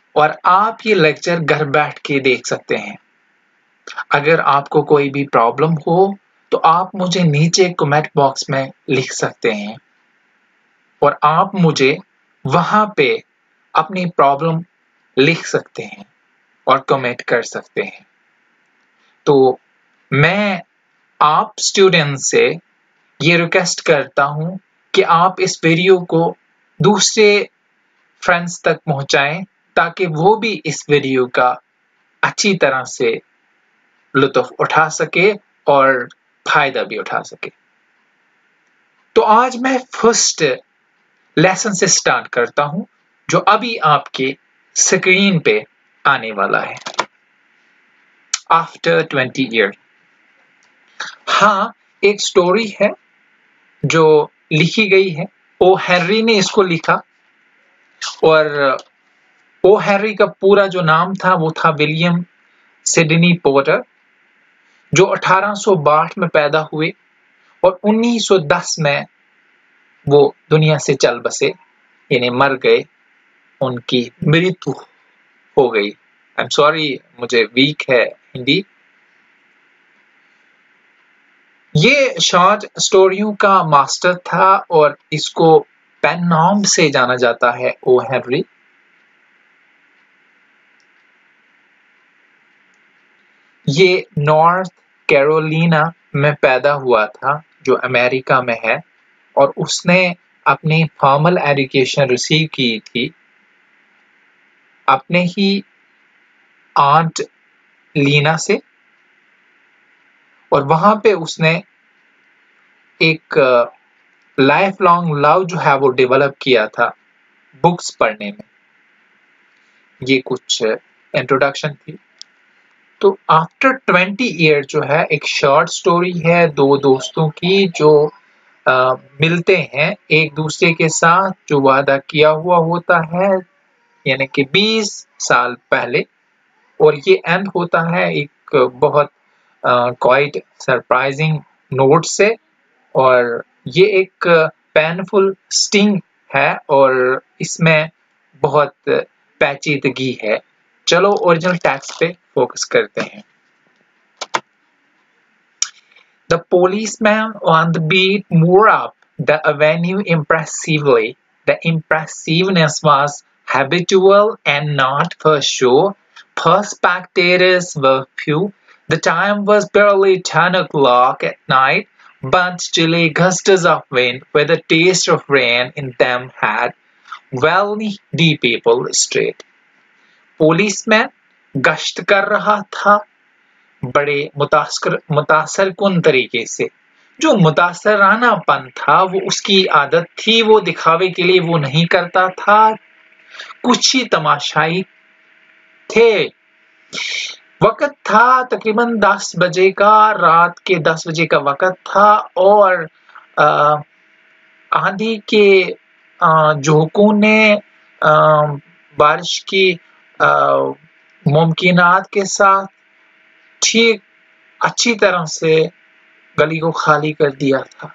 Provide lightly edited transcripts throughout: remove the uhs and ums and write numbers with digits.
और आप ये लेक्चर घर बैठ के देख सकते हैं। अगर आपको कोई भी प्रॉब्लम हो तो आप मुझे नीचे कमेंट बॉक्स में लिख सकते हैं और आप मुझे वहां पे अपनी प्रॉब्लम लिख सकते हैं और कमेंट कर सकते हैं। तो मैं आप स्टूडेंट्स से ये रिक्वेस्ट करता हूं कि आप इस वीडियो को दूसरे फ्रेंड्स तक पहुंचाएं ताकि वो भी इस वीडियो का अच्छी तरह से लुत्फ उठा सके और फायदा भी उठा सके। तो आज मैं फर्स्ट लेसन से स्टार्ट करता हूं जो अभी आपके स्क्रीन पे आने वाला है। आफ्टर 20 ईयर, हाँ, एक स्टोरी है जो लिखी गई है। ओ हेनरी ने इसको लिखा और ओ हेनरी का पूरा जो नाम था वो था विलियम सिडनी पोर्टर, जो 1862 में पैदा हुए और 1910 में वो दुनिया से चल बसे, यानी मर गए, उनकी मृत्यु हो गई। आई एम सॉरी, मुझे वीक है हिंदी। ये शॉर्ट स्टोरियों का मास्टर था और इसको पेन नाम से जाना जाता है, ओ हेनरी। ये नॉर्थ कैरोलिना में पैदा हुआ था जो अमेरिका में है और उसने अपनी फॉर्मल एजुकेशन रिसीव की थी अपने ही आंट लीना से और वहां पे उसने एक लाइफ लॉन्ग लव जो है वो डेवलप किया था बुक्स पढ़ने में। ये कुछ इंट्रोडक्शन थी। तो आफ्टर 20 ईयर जो है एक शॉर्ट स्टोरी है दो दोस्तों की जो मिलते हैं एक दूसरे के साथ, जो वादा किया हुआ होता है, यानी कि 20 साल पहले, और ये एंड होता है एक बहुत क्वाइट सरप्राइजिंग नोट से। और ये एक पेनफुल स्टिंग है और इसमें बहुत पेचीदगी है। चलो ओरिजिनल टेक्स्ट पे फोकस करते हैं। The policeman on the beat moved up the avenue impressively. The impressiveness was habitual and not for show, for spectators were few. The time was barely 10 o'clock at night, but chilly gusts of wind with a taste of rain in them had well the people straight. Policeman गश्त कर रहा था बड़े मुतासर कुन तरीके से। जो मुतासरानापन था वो उसकी आदत थी, वो दिखावे के लिए वो नहीं करता था, कुछ ही तमाशाई थे। वक्त था तकरीबन 10 बजे का, रात के 10 बजे का वक्त था और आंधी के झोंकों ने बारिश की मुमकिनात के साथ ठीक अच्छी तरह से गली को खाली कर दिया था।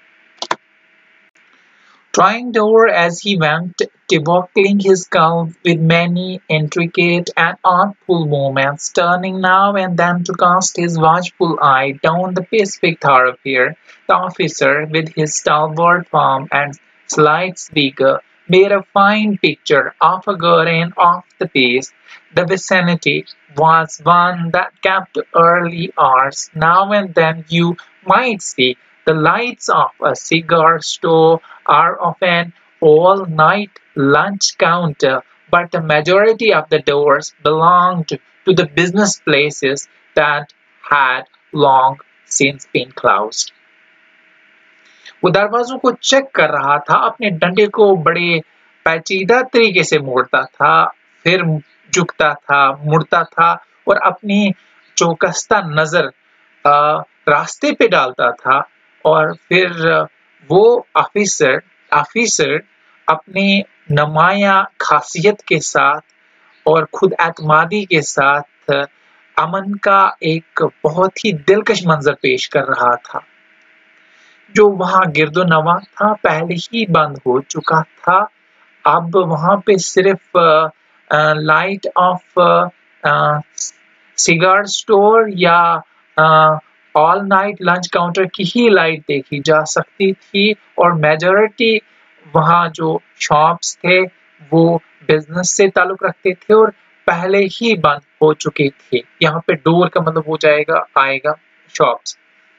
Trying door as he went, buckling his gun with many intricate and artful movements, turning now and then to cast his watchful eye down the Pacific thoroughfare. The officer, with his stalwart form and slight speaker, made a fine picture of a guardian of the peace. The vicinity was one that kept early hours. Now and then you might see the lights of a cigar store or of an all-night lunch counter, but the majority of the doors belonged to the business places that had long since been closed. वो दरवाजों को check कर रहा था, अपने डंडे को बड़े पेचीदा तरीके से मोड़ता था, फिर झुकता था, मुड़ता था और अपनी चौकस्ता नजर रास्ते पे डालता था और फिर वो ऑफिसर अपनी नुमाया खासियत के साथ और खुद एतमादी के साथ अमन का एक बहुत ही दिलकश मंजर पेश कर रहा था। जो वहां गिरदो नवा था पहले ही बंद हो चुका था, अब वहां पे सिर्फ लाइट ऑफ सिगार स्टोर या ऑल नाइट लंच काउंटर की ही लाइट देखी जा सकती थी और मेजॉरिटी वहाँ जो शॉप्स थे वो बिजनेस से ताल्लुक रखते थे और पहले ही बंद हो चुके थे। यहाँ पे डोर का मतलब हो जाएगा आएगा shops.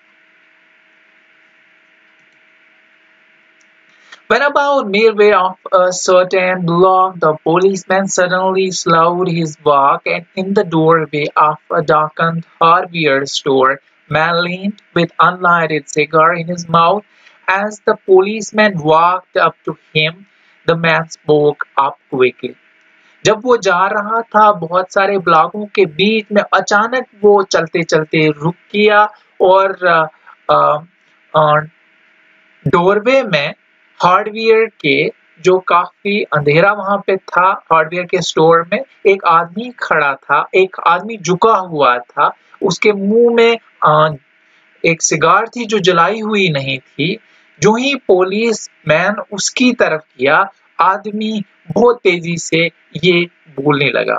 When about midway of a certain block, the policeman suddenly slowed his walk, and in the doorway of a darkened hardware store, man leaned with unlighted cigar in his mouth. As the policeman walked up to him, the man spoke up quickly. जब वो जा रहा था बहुत सारे ब्लॉकों के बीच में अचानक वो चलते चलते रुक गया और डोरवे में हार्डवेयर के जो काफी अंधेरा वहां पे था हार्डवेयर के स्टोर में एक आदमी खड़ा था, एक आदमी झुका हुआ था, उसके मुंह में एक सिगार थी जो जलाई हुई नहीं थी। जो ही पुलिस मैन उसकी तरफ किया, आदमी बहुत तेजी से ये बोलने लगा।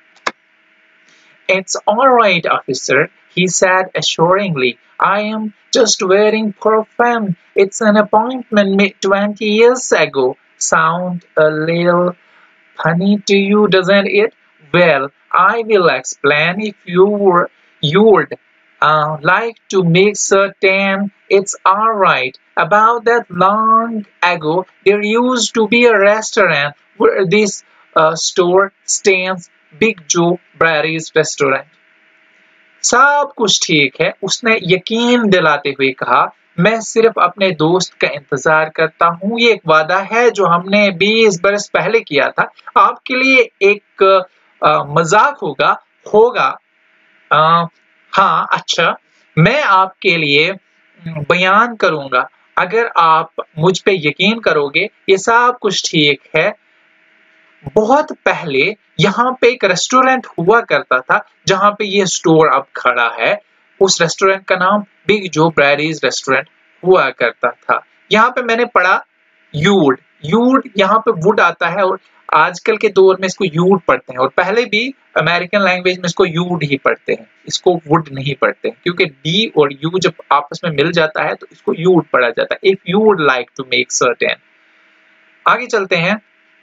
It's all right, officer, he said assuringly. I am just waiting for a friend. It's an appointment made 20 years ago. Sound a little funny to you, doesn't it? Well, I will explain if you would like to make certain it's all right. About that long ago, there used to be a restaurant where this store stands, Big Joe Brady's restaurant. सब कुछ ठीक है, उसने यकीन दिलाते हुए कहा। मैं सिर्फ अपने दोस्त का इंतजार करता हूँ। ये एक वादा है जो हमने 20 बरस पहले किया था। आपके लिए एक मजाक होगा। हाँ, अच्छा, मैं आपके लिए बयान करूंगा। अगर आप मुझ पे यकीन करोगे, ये सब कुछ ठीक है। बहुत पहले यहाँ पे एक रेस्टोरेंट हुआ करता था जहाँ पे ये स्टोर अब खड़ा है। उस रेस्टोरेंट का नाम बिग जो ब्रैडीज रेस्टोरेंट हुआ करता था। यहाँ पे मैंने पढ़ा यूड यहाँ पे वुड आता है और आजकल के दौर में इसको यूड पढ़ते हैं और पहले भी अमेरिकन लैंग्वेज में इसको यूड ही पढ़ते हैं, इसको वुड नहीं पढ़ते हैं, क्योंकि डी और यू जब आपस में मिल जाता है तो इसको यूड पढ़ा जाता है। If you would like to make certain. आगे चलते हैं।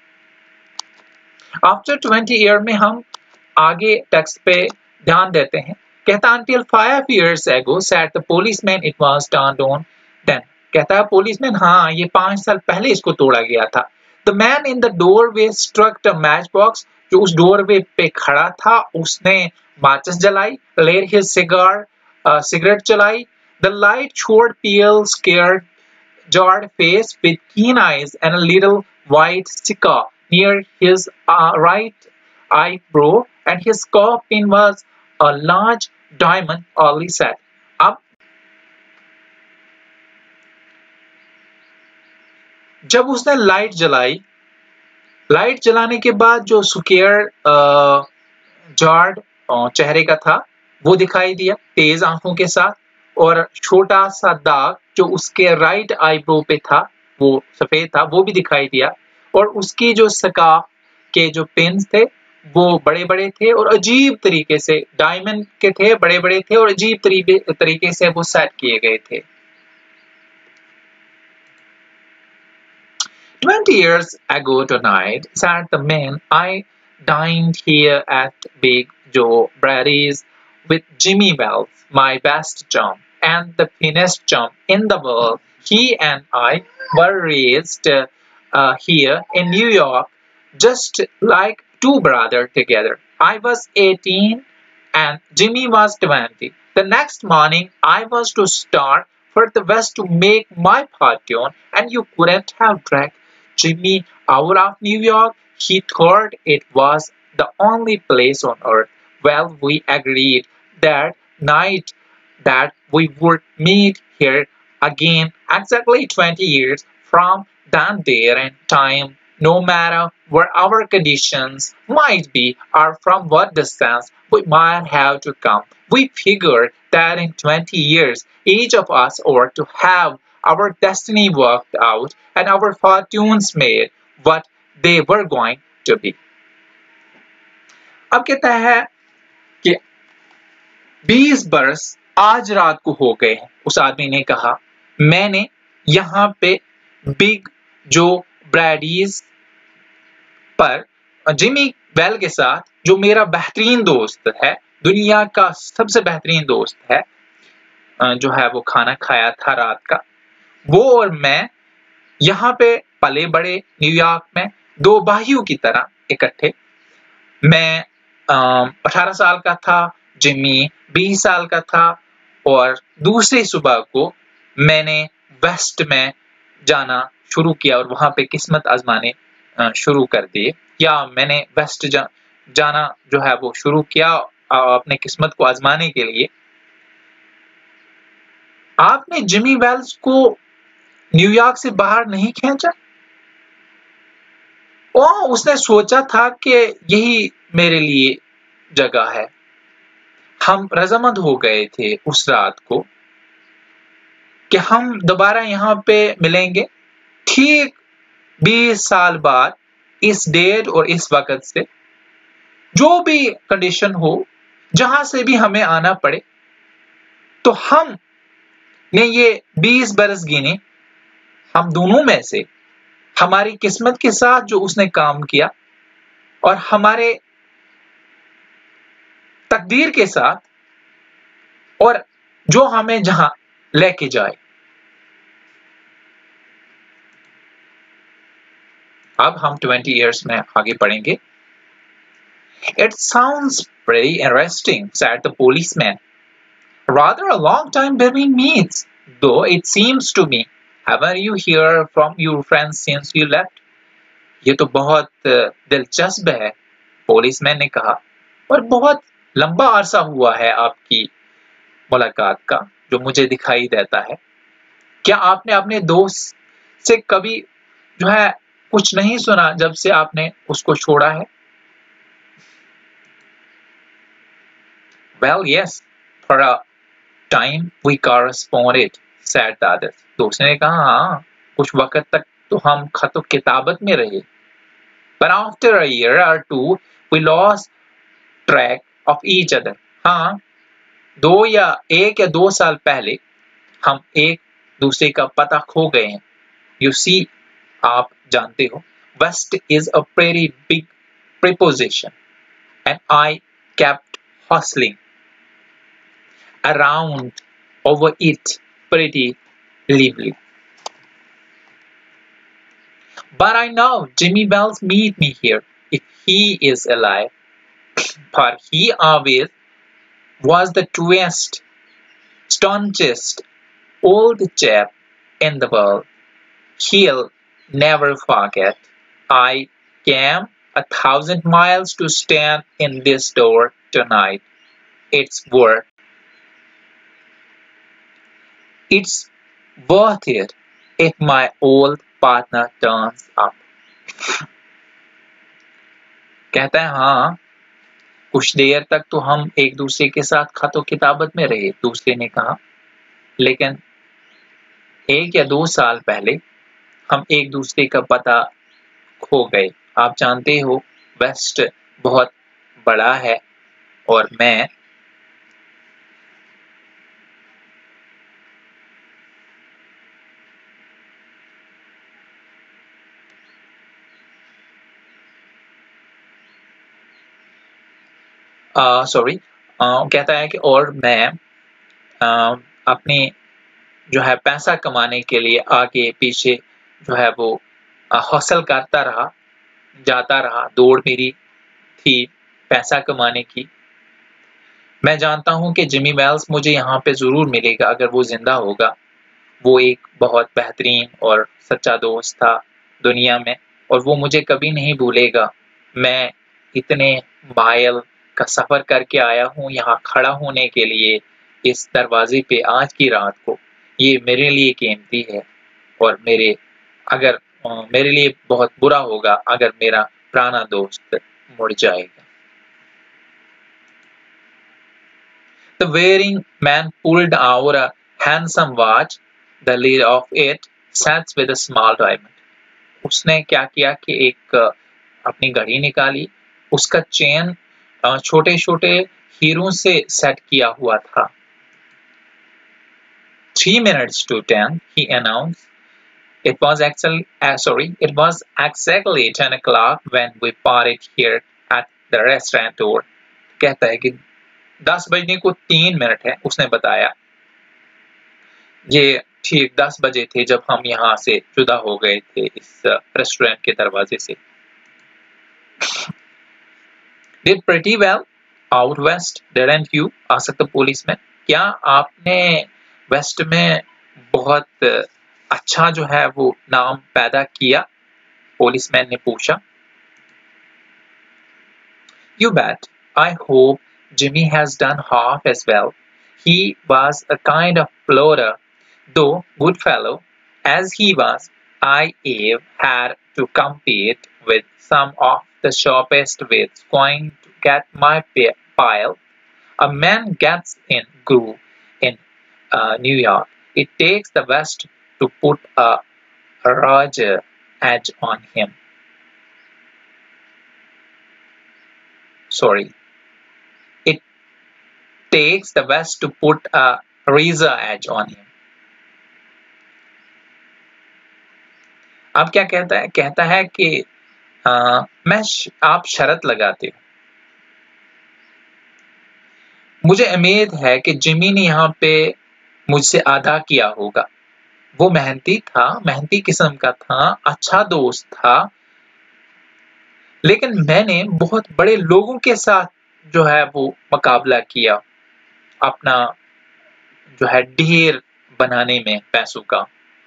आफ्टर 20 ईयर में हम आगे टेक्स्ट पे ध्यान देते हैं। कहता until 5 years ago said the policeman it was turned on then। कहता है पुलिसमैन हाँ ये 5 साल पहले इसको तोड़ा गया था। The man in the doorway struck a matchbox। जो उस डोरवे पे खड़ा था उसने माचिस जलाई, lit his cigar, सिगरेट जलाई। The light showed pale scared jarred face with keen eyes and a little white scar near his right eyebrow, and his coffin was a large diamond, Ollie said. अब जब उसने light जलाने के बाद जो square jawed चेहरे का था वो दिखाई दिया तेज आंखों के साथ, और छोटा सा दाग जो उसके राइट आईब्रो पे था वो सफेद था वो भी दिखाई दिया, और उसकी जो स्कार्फ के जो पिन्स थे वो बड़े बड़े थे और अजीब तरीके से डायमंड के थे, बड़े बड़े थे और अजीब तरीके से वो सेट किए गए थे। 20 years ago tonight, said the man, I dined here at Big Joe Brady's with Jimmy Wells, my best chum, and the finest chum in the world. He and I were raised here in New York, just like two brothers together. I was 18 and Jimmy was 20. The next morning, I was to start for the West to make my fortune, and you couldn't have dragged Jimmy out of New York. He thought it was the only place on earth. Well, we agreed that night that we would meet here again exactly 20 years from then there in time, no matter what our conditions might be or from what distance we might have to come. We figured that in 20 years, each of us ought to have our destiny worked out and our fortunes made what they were going to be. अब कहता है कि 20 बरस आज रात को हो गए हैं। उस आदमी ने कहा, मैंने यहाँ पे बिग जो ब्रैडीज पर जिमी वेल के साथ, जो मेरा बेहतरीन दोस्त है, दुनिया का सबसे बेहतरीन दोस्त है, जो है वो खाना खाया था रात का। वो और मैं यहाँ पे पले बड़े न्यूयॉर्क में, दो भाइयों की तरह इकट्ठे। मैं 18 साल का था, जिमी 20 साल का था, और दूसरी सुबह को मैंने वेस्ट में जाना शुरू किया और वहां पे किस्मत आजमाने शुरू कर दिए, या मैंने वेस्ट जाना जो है वो शुरू किया अपने किस्मत को आजमाने के लिए। आपने जिमी वेल्स को न्यूयॉर्क से बाहर नहीं खींचा? और उसने सोचा था कि यही मेरे लिए जगह है। हम रजामंद हो गए थे उस रात को कि हम दोबारा यहाँ पे मिलेंगे, ठीक 20 साल बाद, इस डेट और इस वक्त से। जो भी कंडीशन हो, जहां से भी हमें आना पड़े, तो हम ने ये 20 बरस गिने, हम दोनों में से, हमारी किस्मत के साथ जो उसने काम किया और हमारे तकदीर के साथ, और जो हमें जहां लेके जाए। अब हम 20 इयर्स में आगे पढ़ेंगे। It sounds pretty interesting, said the policeman. Rather a long time between meets, though it seems to me. Haven't you heard from your friends since you left? ये तो बहुत दिलचस्प है, पुलिसमैन ने कहा, और बहुत लंबा अरसा हुआ है आपकी मुलाकात का, जो मुझे दिखाई देता है। क्या आपने अपने दोस्त से कभी जो है कुछ नहीं सुना जब से आपने उसको छोड़ा है? Well, yes, for a time we corresponded, said the other. दोस्त ने कहा, हाँ, कुछ वक्त तक तो हम खतो किताबत में रहे। But after a year or two, we lost track of each other. हाँ, 1 या 2 साल पहले हम एक दूसरे का पता खो गए हैं। You see, आप जानते हो, West is a pretty big preposition, and I kept hustling around over it pretty lively. But I know Jimmy Wells meet me here if he is alive, for he always was the truest, staunchest old chap in the world. He'll never forget. I came 1,000 miles to stand in this door tonight. It's worth it if my old partner turns up. कहता है, हाँ, कुछ देर तक तो हम एक दूसरे के साथ खतो किताबत में रहे, दूसरे ने कहा, लेकिन 1 या 2 साल पहले हम एक दूसरे का पता खो गए। आप जानते हो, वेस्ट बहुत बड़ा है और मैं कहता है कि और मैं अपने जो है पैसा कमाने के लिए आगे पीछे जो है वो हौसल करता रहा, जाता रहा, दौड़ मेरी थी पैसा कमाने की। मैं जानता हूं कि जिमी वेल्स मुझे यहाँ पे जरूर मिलेगा अगर वो जिंदा होगा। वो एक बहुत बेहतरीन और सच्चा दोस्त था दुनिया में, और वो मुझे कभी नहीं भूलेगा। मैं इतने माइल का सफर करके आया हूँ यहाँ खड़ा होने के लिए इस दरवाजे पे आज की रात को। ये मेरे लिए कीमती है, और मेरे लिए बहुत बुरा होगा अगर मेरा पुराना दोस्त मुड़ जाएगा। The wearing man pulled out a handsome watch. The lid of it sat with a small diamond. उसने क्या किया कि एक अपनी घड़ी निकाली, उसका चेन छोटे छोटे हीरों से सेट किया हुआ था। 3 minutes to 10, he announced. It was exactly 10 o'clock when we parted here at the restaurant door. कहता है कि 10 बजने को 3 मिनट है, उसने बताया। ये ठीक 10 बजे थे जब हम यहाँ से जुदा हो गए थे इस रेस्टोरेंट के दरवाजे से। Did pretty well out west, didn't you? asked the policeman. क्या आपने वेस्ट में बहुत अच्छा जो है वो नाम पैदा किया? पुलिसमैन ने पूछा। You bet. I hope Jimmy has done half as well. He was a kind of plotter, though good fellow as he was. I've had to compete with some of the sharpest wits going to get my pile. A man gets in groove in New York. It takes the West to put a rugged edge on him. It takes the West to put a razor edge on him. अब क्या कहता है? कहता है कि आप शर्त लगाते हो। मुझे उम्मीद है कि जिमी ने यहाँ पे मुझसे आधा किया होगा। वो मेहनती था, मेहनती किस्म का था, अच्छा दोस्त था, लेकिन मैंने बहुत बड़े लोगों के साथ जो है वो मुकाबला किया अपना जो है ढेर बनाने में पैसों का।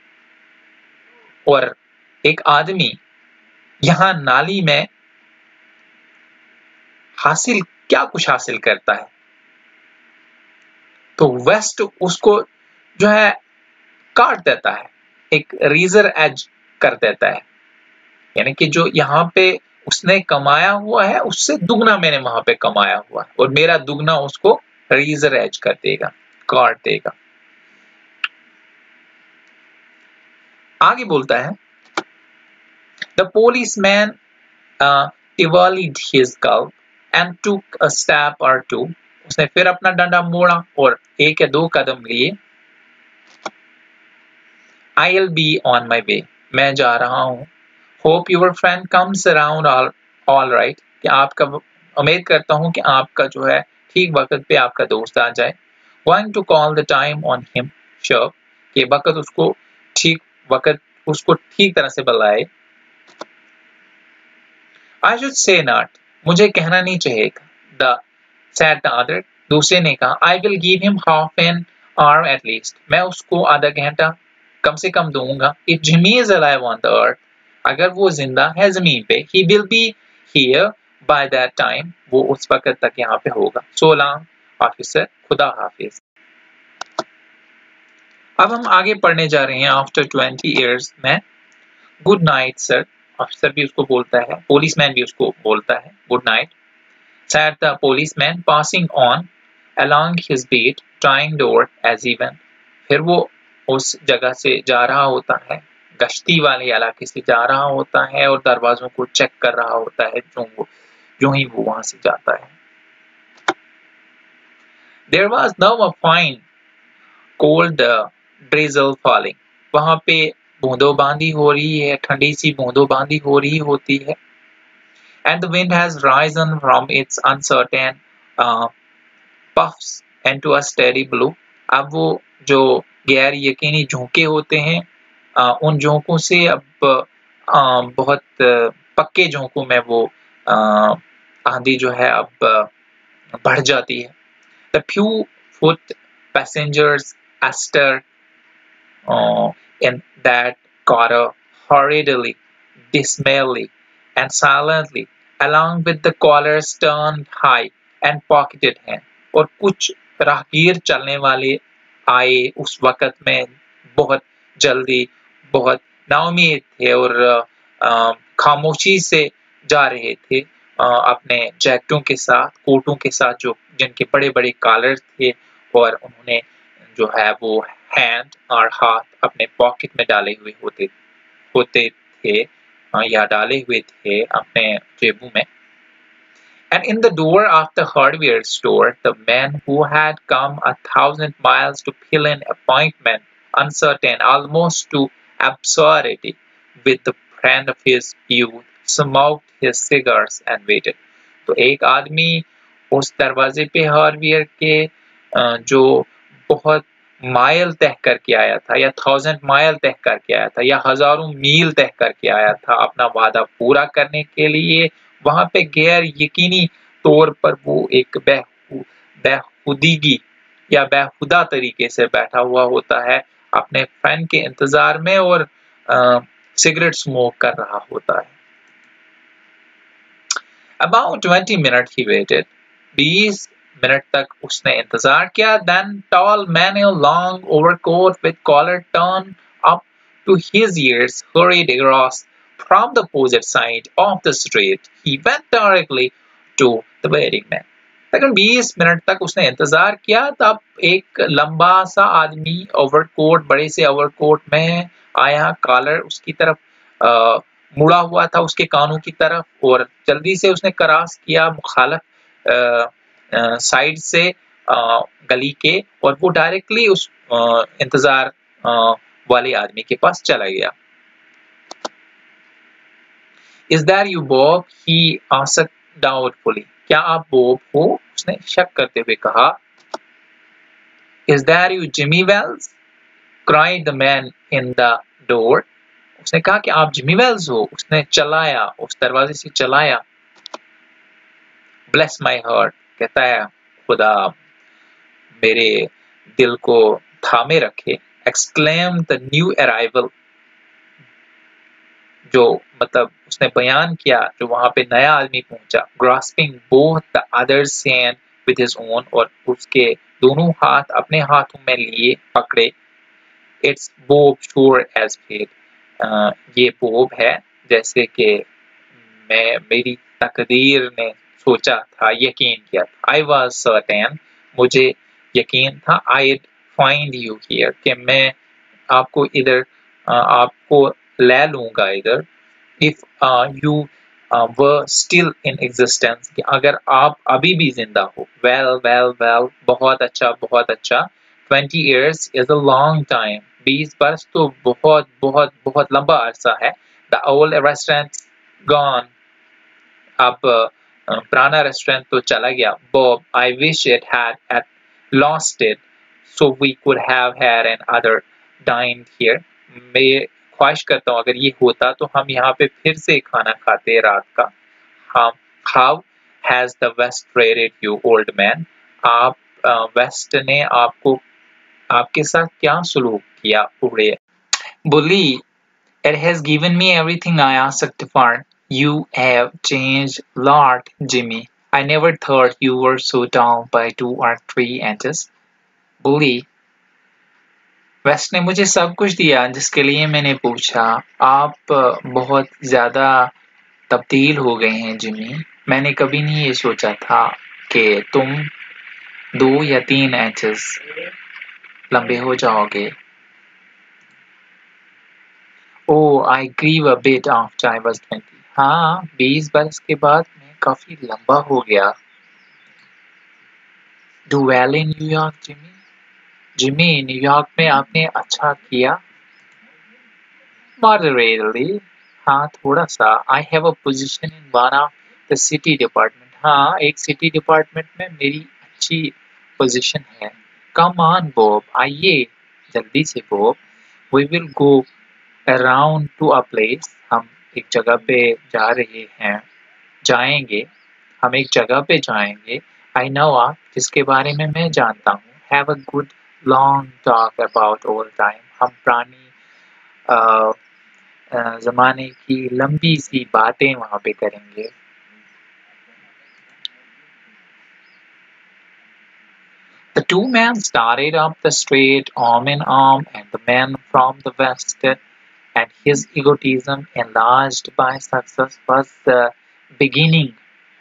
और एक आदमी यहाँ नाली में क्या कुछ हासिल करता है, तो वेस्ट उसको जो है काट देता है, एक रेजर एज कर देता है। यानी कि जो यहाँ पे उसने कमाया हुआ है उससे दुगना मैंने वहां पे कमाया हुआ है, और मेरा दुगना उसको रेजर एज कर देगा, काट देगा। आगे बोलता है, The policeman evaluated his gulp and took a step or two. उसने फिर अपना डंडा मोड़ा और 1 या 2 कदम लिए। I'll be on my way. मैं जा रहा हूँ। Hope your friend comes around all right. कि आपका उम्मीद करता हूँ कि आपका जो है ठीक वक्त पे आपका दोस्त आ जाए। Going to call the time on him. Sure. कि वक्त उसको ठीक तरह से बुलाए। I should say not. मुझे कहना नहीं चाहिए। Said the other. दूसरे ने कहा, I will give him half an hour at least. मैं उसको आधा घंटा कम से कम दूंगा। If Jimmy is alive on the earth, अगर वो जिंदा है जमीन पे, he will be here by that time. वो उस वक्त तक यहाँ पे होगा। So long, officer. खुदा हाफिज। अब हम आगे पढ़ने जा रहे हैं after 20 years में। Good night, sir. ऑफिसर भी उसको बोलता है, पुलिसमैन भी उसको बोलता है, good night. Said the policeman, passing on along his beat, trying door as he went. फिर वो उस जगह से जा रहा होता है, गश्ती वाले इलाके से जा रहा होता है और दरवाजों को चेक कर रहा होता है जो ही वो वहां से जाता है। There was now a fine cold drizzle falling. वहां पे बूंदोबांदी हो रही है, ठंडी सी बूंदोबांदी हो रही होती है। And the wind has risen from its uncertain puffs into a steady blow. अब वो जो गैर यकीनी झोंके होते हैं, उन झोंकों से अब बहुत पक्के झोंकों में वो आंधी जो है अब बढ़ जाती है। The few foot passengers astir in that car hurriedly, dismally, and silently, along with the collars turned high and pocketed hand. और कुछ राहगीर चलने वाले आए उस वक्त में बहुत जल्दी, बहुत नाउमीद थे और खामोशी से जा रहे थे अपने जैकेटों के साथ, कोटों के साथ, जो जिनके बड़े बड़े कॉलर थे, और उन्होंने जो है वो हैंड और हाथ अपने पॉकेट में डाले हुए होते थे या डाले हुए थे अपने जेबों में। And in the door of the hardware store, the man who had come 1,000 miles to fill an appointment, uncertain almost to absurdity, with the friend of his youth, smoked his cigars and waited. तो एक आदमी उस दरवाजे पे hardware के जो बहुत mile तय करके आया था, या 1,000 माइल तय करके आया था, या हजारों मील तय करके आया था अपना वादा पूरा करने के लिए, वहां पे गैर यकीनी तौर पर वो एक बेखुदगी या बेहुदा तरीके से बैठा हुआ होता है अपने फ्रेंड के इंतजार में, और सिगरेट स्मोक कर रहा होता है। About 20 minutes he waited. 20 minute तक उसने इंतजार किया। Then tall man in long overcoat with collar turned up to his ears hurried across from the opposite side of the street. He went directly to the waiting man. लेकिन 20 minute तक उसने इंतजार किया, तब एक लंबा सा आदमी ओवरकोट, बड़े से ओवरकोट में आया, कॉलर उसकी तरफ मुड़ा हुआ था, उसके कानों की तरफ, और जल्दी से उसने क्रॉस किया मुखालफ साइड से गली के, और वो डायरेक्टली उस इंतजार वाले आदमी के पास चला गया। Is that you, Bob? He asked doubtfully. क्या आप बॉब हो? उसने शक करते हुए कहा। Is that you, Jimmy Wells? Cried the man in the door. उसने कहा कि आप जिमी वेल्स हो। उसने चलाया, उस दरवाजे से चलाया। Bless my heart, कहता है खुदा मेरे दिल को थामे रखे। Exclaimed the new arrival, जो मतलब उसने बयान किया जो वहां पे नया आदमी पहुंचा। Grasping both the other's hand with his own, और उसके दोनों हाथ अपने हाथों में लिए पकड़े। It's Bob sure as fate. ये बोब है जैसे कि मेरी तकदीर ने सोचा था, यकीन किया था। I was certain, मुझे यकीन था। I'd find you here, कि मैं आपको इधर आपको ले लूंगा इधर। If you were still in existence, कि अगर आप अभी भी जिंदा हो। Well, बहुत अच्छा, बहुत अच्छा। 20 years is a long time. 20 बरस तो बहुत बहुत बहुत लंबा अरसा है। The old restaurant gone. अब पुराना रेस्टोरेंट तो चला गया। Bob, I wish it had lost it, so we could have had another dined here. मैं ख्वाहिश करता हूँ अगर ये होता तो हम यहाँ पे फिर से खाना खाते रात का। How has the West treated you, old man? आप वेस्ट ने आपके साथ क्या सलूक किया, बूढ़े? Bully, it has given me everything I asked for. You have changed a lot, Jimmy. I never thought you were so down by 2 or 3 inches. Bully, West ने मुझे सब कुछ दिया जिसके लिए मैंने पूछा। आप बहुत ज्यादा तब्दील हो गए हैं, जिमी। मैंने कभी नहीं ये सोचा था कि तुम 2 या 3 इंचेस लंबे हो जाओगे। Oh, I grew a bit after I was 20. हाँ, 20 बरस के बाद मैं काफी लंबा हो गया। Do well in New York, Jimmy? Jimmy, New York में आपने अच्छा किया? Moderately. हाँ, थोड़ा सा। I have a position in one of the city department. हाँ, एक city department में मेरी अच्छी position है। Come on, Bob. आइए, जल्दी से Bob. We will go around to a place. हम एक जगह पे जा रहे हैं, जाएंगे। हम एक जगह पे जाएंगे। I know आप, जिसके बारे में मैं जानता हूँ। Have a good long talk about old time. हम पुरानी ज़माने की लंबी सी बातें वहाँ पे करेंगे। The two men started up the street arm in arm, and the man from the west, and his egotism enlarged by success, was beginning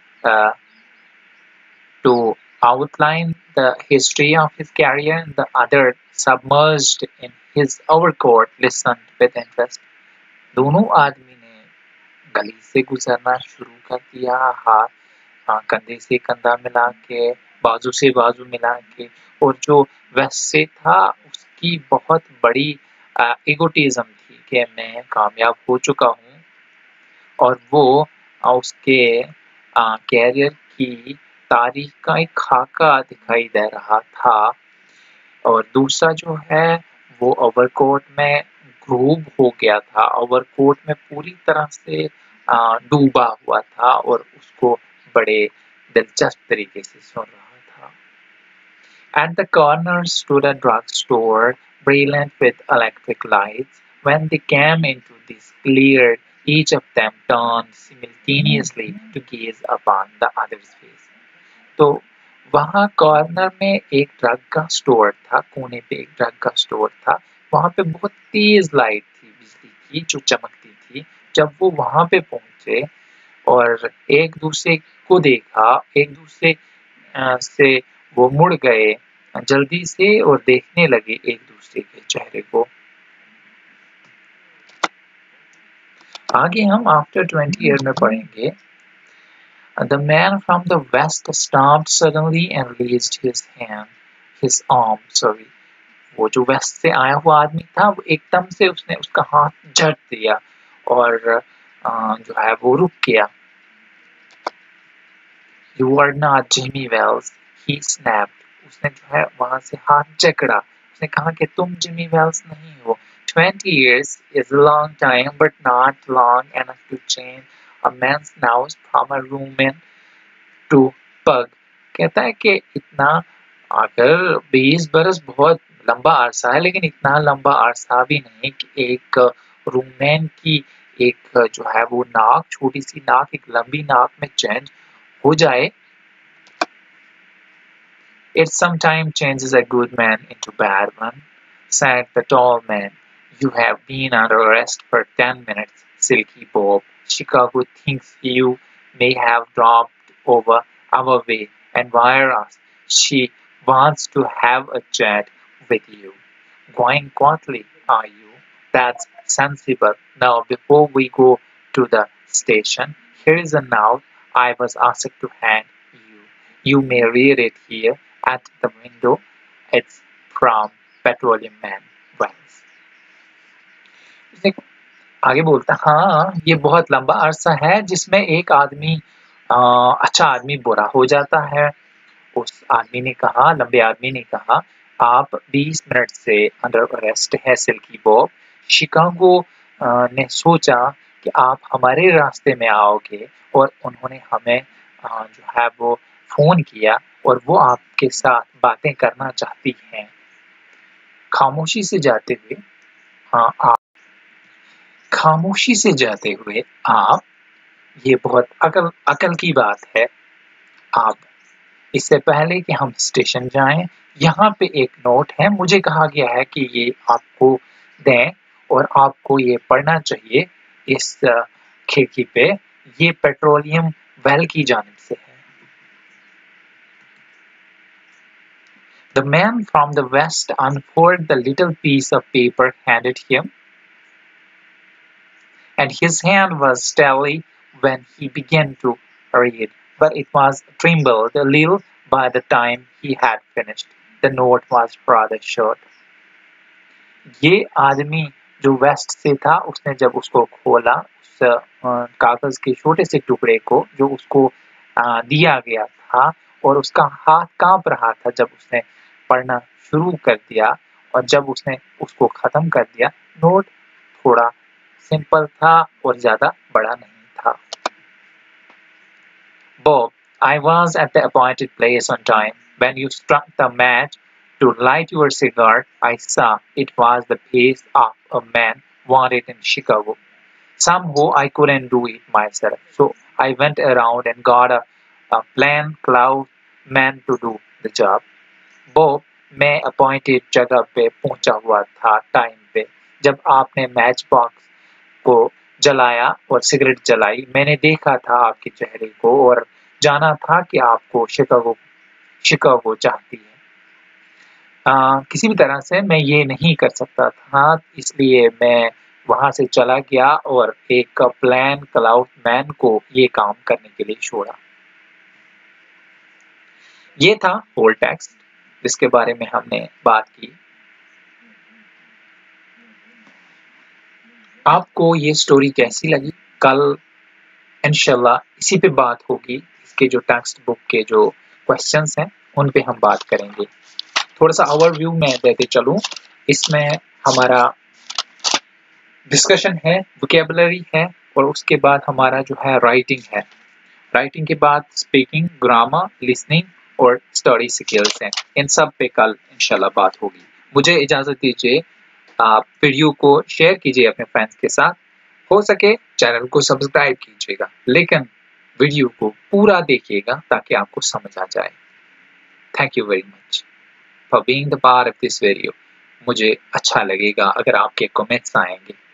to outline the history of his career, and the other, submerged in his overcoat, listened with interest. दोनों आदमी ने गली से गुजरना शुरू कर दिया। कंधे से कंधा मिला के, बाजू से बाजू मिला के, और जो वेस्ट से था उसकी बहुत बड़ी इगोटिज्म थी कि मैं कामयाब हो चुका हूँ, और वो उसके कैरियर की तारीख का एक खाका दिखाई दे रहा था। और दूसरा जो है वो ओवरकोट में ग्रूव हो गया था, ओवरकोट में पूरी तरह से डूबा हुआ था और उसको बड़े दिलचस्प तरीके से सुन रहा था। At the corner stood a drugstore, brilliant with electric lights. When they came into this cleared, each of them turned simultaneously to gaze upon the other's face. तो वहाँ कॉर्नर में एक ड्रग का स्टोर था, कोने पे एक ड्रग का स्टोर था। वहाँ पे बहुत तेज लाइट थी बिजली की जो चमकती थी। जब वो वहाँ पे पहुंचे और एक दूसरे को देखा, एक दूसरे से वो मुड़ गए जल्दी से और देखने लगे एक दूसरे के चेहरे को। आगे हम आफ्टर 20 ईयर में पढ़ेंगे। The man from the west stopped suddenly and raised his arm, sorry. वो जो वेस्ट से आया हुआ आदमी था वो एकदम से उसने उसका हाथ झट दिया और जो है वो रुक गया। You are not Jimmy Wells, he snapped. उसने जो है वहां से हाथ जकड़ा। उसने कहा कि तुम जिमी वेल्स नहीं हो। 20 years is a long time, but not long enough to change a man's nose from a rumen to pug. कहता है कि इतना, अगर 20 बरस बहुत लंबा अरसा है, लेकिन इतना लंबा अरसा भी नहीं कि एक रूमैन की एक जो है वो नाक, छोटी सी नाक एक लंबी नाक में चेंज हो जाए। It sometimes changes a good man into bad one, said the tall man. You have been under arrest for 10 minutes, Silky Bob. Chicago thinks you may have dropped over our way and wire us. She wants to have a chat with you. Going quietly, are you? That's sensible. Now, before we go to the station, here is a note I was asked to hand you. You may read it here at the window. It's from Petroleum Man Wells. आगे बोलता, हाँ ये बहुत लंबा अरसा है जिसमें एक आदमी अच्छा आदमी बुरा हो जाता है। उस आदमी ने कहा, लंबे आदमी ने कहा, आप 20 मिनट से अंडर अरेस्ट है सिल्की बॉब। शिकागो ने सोचा कि आप हमारे रास्ते में आओगे और उन्होंने हमें जो है वो फोन किया और वो आपके साथ बातें करना चाहती हैं। खामोशी से जाते हुए खामोशी से जाते हुए आप, ये बहुत अकल की बात है। आप, इससे पहले कि हम स्टेशन जाएं, यहाँ पे एक नोट है, मुझे कहा गया है कि ये आपको दें और आपको ये पढ़ना चाहिए इस खिड़की पे। ये पेट्रोलियम वेल की जानिब से है। The man from the west unfolded the little piece of paper handed him, and his hand was steady when he began to read, but it was trembled a little by the time he had finished. The note was rather short. ये आदमी जो waste से था, उसने जब उसको खोला, उस कागज के छोटे से टुकड़े को जो उसको दिया गया था, और उसका हाथ कांप रहा था जब उसने पढ़ना शुरू कर दिया, और जब उसने उसको खत्म कर दिया, नोट थोड़ा सिंपल था और ज्यादा बड़ा नहीं था। Bob, I was at the appointed place on time. When you struck the match to light your cigar, I saw it was the face of a man wanted in Chicago. Somehow I couldn't do it myself, so I went around and got a plain cloud man to do the job. Bob, मैं appointed जगह पे पहुंचा हुआ था time पे। जब आपने match box को जलाया और सिगरेट जलाई, मैंने देखा था आपके चेहरे को और जाना था कि आपको शिकागो चाहती है। किसी भी तरह से मैं ये नहीं कर सकता था, इसलिए मैं वहां से चला गया और एक प्लान क्लाउड मैन को ये काम करने के लिए छोड़ा। ये था होल टेक्स्ट जिसके बारे में हमने बात की। आपको ये स्टोरी कैसी लगी? कल इंशाल्लाह इसी पे बात होगी। इसके जो टेक्स्ट बुक के जो क्वेश्चंस हैं उन पे हम बात करेंगे। थोड़ा सा ओवरव्यू मैं देते चलूं। इसमें हमारा डिस्कशन है, वोकैबुलरी है, और उसके बाद हमारा जो है राइटिंग है। राइटिंग के बाद स्पीकिंग, ग्रामर, लिसनिंग और स्टडी स्किल्स हैं। इन सब पे कल इंशाल्लाह बात होगी। मुझे इजाजत दीजिए, आप वीडियो को शेयर कीजिए अपने फ्रेंड्स के साथ, हो सके चैनल को सब्सक्राइब कीजिएगा, लेकिन वीडियो को पूरा देखिएगा ताकि आपको समझ आ जाए। Thank you very much for being the part of this video. मुझे अच्छा लगेगा अगर आपके कमेंट्स आएंगे।